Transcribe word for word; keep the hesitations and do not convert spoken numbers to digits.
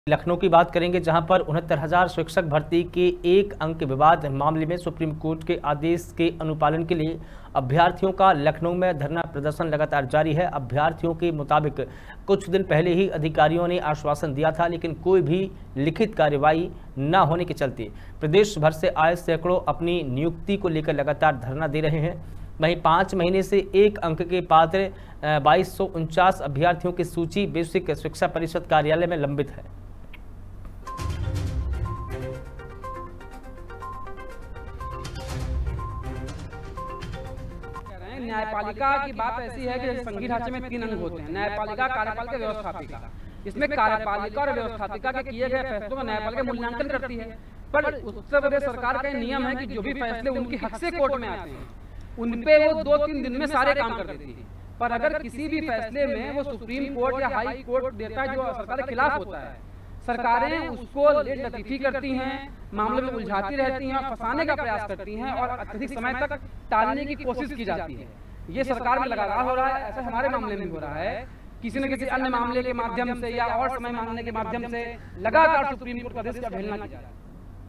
लखनऊ की बात करेंगे, जहां पर उनहत्तर हजार शिक्षक भर्ती के एक अंक विवाद मामले में सुप्रीम कोर्ट के आदेश के अनुपालन के लिए अभ्यर्थियों का लखनऊ में धरना प्रदर्शन लगातार जारी है। अभ्यर्थियों के मुताबिक कुछ दिन पहले ही अधिकारियों ने आश्वासन दिया था, लेकिन कोई भी लिखित कार्रवाई न होने के चलते प्रदेश भर से आए सैकड़ों अपनी नियुक्ति को लेकर लगातार धरना दे रहे हैं। वहीं पाँच महीने से एक अंक के पात्र बाईस सौ उनचास अभ्यर्थियों की सूची बेसिक शिक्षा परिषद कार्यालय में लंबित है। न्यायपालिका की बात ऐसी है कि संघीय ढांचे में तीन अंग होते हैं, न्यायपालिका, कार्यपालिका, व्यवस्थापिका। इसमें कार्यपालिका और व्यवस्थापिका के किए गए फैसलों का न्यायपालिका मूल्यांकन करती है, पर उत्तर प्रदेश सरकार का नियम है कि जो भी फैसले उनके हक से कोर्ट में आते हैं उन पे वो दो तीन दिन में सारे काम कर देती है। पर अगर किसी भी फैसले में वो सुप्रीम कोर्ट या हाई कोर्ट देता है जो सरकार के खिलाफ होता है, सरकारें उसको लेट लतीफी करती हैं, मामले में उलझाती रहती हैं और फंसाने का प्रयास करती हैं और अत्यधिक समय तक टालने की कोशिश की जाती है। ये सरकार में लगातार हो रहा है, ऐसा हमारे मामले में हो रहा है। किसी न किसी अन्य मामले के माध्यम से या और समय मांगने के माध्यम से लगातार सुप्रीम कोर्ट का आदेश का अवहेलना की जा रही है।